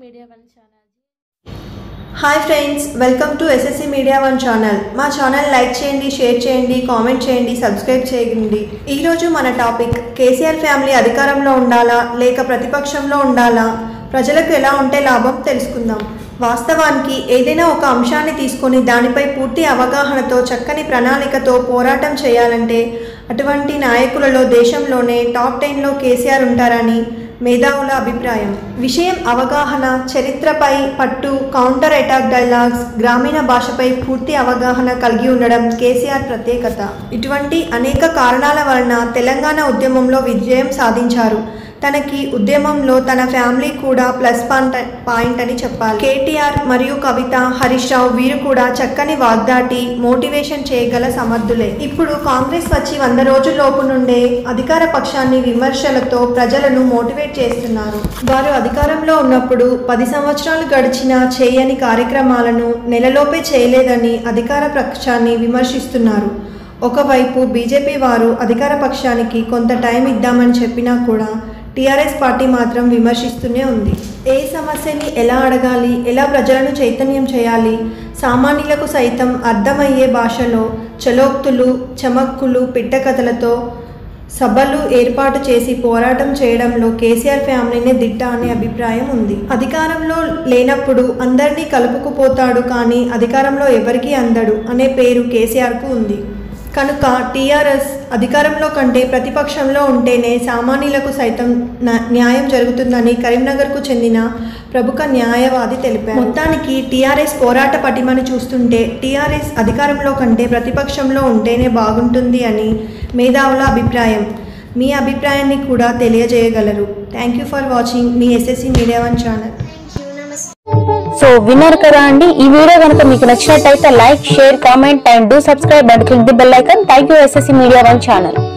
Media one channel. Hi friends, welcome to SSC media one channel. మా channel like చేయండి, share చేయండి, comment చేయండి, subscribe చేయండి. ఈరోజు మన టాపిక్ కేసీఆర్ ఫ్యామిలీ అధికారంలో ఉండాలా లేక ప్రతిపక్షంలో ఉండాలా, ప్రజలకు ఎలా ఉంటే లాభం తెలుసుకుందాం. వాస్తవానికి ఏదైనా ఒక అంశాన్ని తీసుకొని దానిపై పూర్తి అవగాహనతో చక్కని ప్రణాళికతో పోరాటం చేయాలంటే అటువంటి నాయకులలో దేశంలోనే టాప్ 10లో కేసీఆర్ ఉంటారని మేధావుల అభిప్రాయం. విషయం అవగాహన, చరిత్రపై పట్టు, కౌంటర్ అటాక్ డైలాగ్స్, గ్రామీణ భాషపై పూర్తి అవగాహన కలిగి ఉండడం కేసీఆర్ ప్రత్యేకత. ఇటువంటి అనేక కారణాల వలన తెలంగాణ ఉద్యమంలో విజయం సాధించారు. తనకి ఉద్యమంలో తన ఫ్యామిలీ కూడా ప్లస్ పాయింట్ అని చెప్పాలి. కేటీఆర్ మరియు కవిత, హరీష్ రావు వీరు కూడా చక్కని వాగ్దాటి మోటివేషన్ చేయగల సమర్థులే. ఇప్పుడు కాంగ్రెస్ వచ్చి 100 రోజుల్లోపు నుండే అధికార పక్షాన్ని విమర్శలతో ప్రజలను మోటివేట్ చేస్తున్నారు. వారు అధికారంలో ఉన్నప్పుడు 10 సంవత్సరాలు గడిచినా చేయని కార్యక్రమాలను నెలలోపే చేయలేదని అధికార పక్షాన్ని విమర్శిస్తున్నారు. ఒకవైపు బీజేపీ వారు అధికార పక్షానికి కొంత టైం ఇద్దామని చెప్పినా కూడా టీఆర్ఎస్ పార్టీ మాత్రం విమర్శిస్తూనే ఉంది. ఏ సమస్యని ఎలా అడగాలి, ఎలా ప్రజలను చైతన్యం చేయాలి, సామాన్యులకు సైతం అర్థమయ్యే భాషలో చలోక్తులు, చమక్కులు, పిట్టకథలతో సభలు ఏర్పాటు చేసి పోరాటం చేయడంలో కేసీఆర్ ఫ్యామిలీనే దిట్ట అనే అభిప్రాయం ఉంది. అధికారంలో లేనప్పుడు అందరినీ కలుపుకుపోతాడు, కానీ అధికారంలో ఎవరికీ అందడు అనే పేరు కేసీఆర్కు ఉంది. కనుక టీఆర్ఎస్ అధికారంలో కంటే ప్రతిపక్షంలో ఉంటేనే సామాన్యులకు సైతం న్యాయం జరుగుతుందని కరీంనగర్కు చెందిన ప్రముఖ న్యాయవాది తెలిపారు. మొత్తానికి టీఆర్ఎస్ పోరాట పటిమను చూస్తుంటే టీఆర్ఎస్ అధికారంలో కంటే ప్రతిపక్షంలో ఉంటేనే బాగుంటుంది అని మేధావుల అభిప్రాయం. మీ అభిప్రాయాన్ని కూడా తెలియజేయగలరు. థ్యాంక్ యూ ఫర్ వాచింగ్ మీ SSC media one channel. So విన్నారు కదా అండి, ఈ వీడియో కనుక మీకు నచ్చినట్టయితే like, share, comment and do subscribe and click the bell icon. Thank you SSC media one channel.